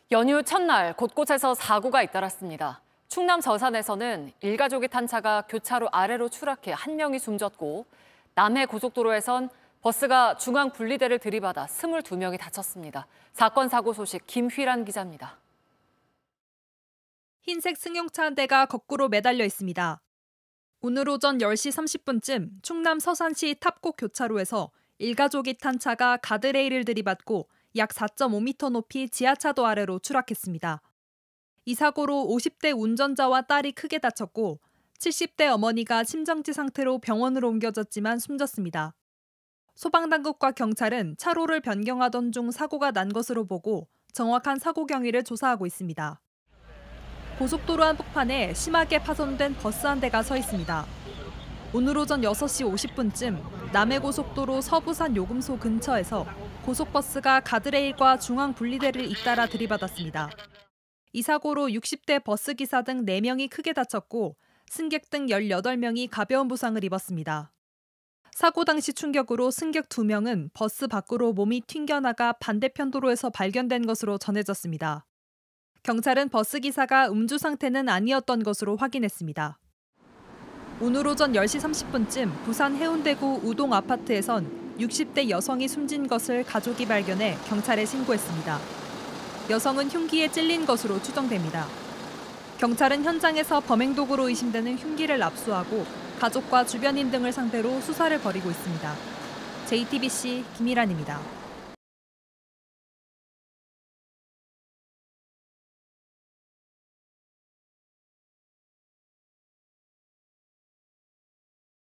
연휴 첫날 곳곳에서 사고가 잇따랐습니다. 충남 서산에서는 일가족이 탄 차가 교차로 아래로 추락해 한 명이 숨졌고, 남해 고속도로에선 버스가 중앙 분리대를 들이받아 22명이 다쳤습니다. 사건 사고 소식 김휘란 기자입니다. 흰색 승용차 한 대가 거꾸로 매달려 있습니다. 오늘 오전 10시 30분쯤 충남 서산시 탑곡 교차로에서 일가족이 탄 차가 가드레일을 들이받고 약 4.5m 높이 지하차도 아래로 추락했습니다. 이 사고로 50대 운전자와 딸이 크게 다쳤고 70대 어머니가 심정지 상태로 병원으로 옮겨졌지만 숨졌습니다. 소방당국과 경찰은 차로를 변경하던 중 사고가 난 것으로 보고 정확한 사고 경위를 조사하고 있습니다. 고속도로 한복판에 심하게 파손된 버스 한 대가 서 있습니다. 오늘 오전 6시 50분쯤 남해고속도로 서부산 요금소 근처에서 고속버스가 가드레일과 중앙 분리대를 잇따라 들이받았습니다. 이 사고로 60대 버스기사 등 4명이 크게 다쳤고 승객 등 18명이 가벼운 부상을 입었습니다. 사고 당시 충격으로 승객 2명은 버스 밖으로 몸이 튕겨나가 반대편 도로에서 발견된 것으로 전해졌습니다. 경찰은 버스기사가 음주 상태는 아니었던 것으로 확인했습니다. 오늘 오전 10시 30분쯤 부산 해운대구 우동 아파트에선 60대 여성이 숨진 것을 가족이 발견해 경찰에 신고했습니다. 여성은 흉기에 찔린 것으로 추정됩니다. 경찰은 현장에서 범행 도구로 의심되는 흉기를 압수하고 가족과 주변인 등을 상대로 수사를 벌이고 있습니다. JTBC 김희란입니다.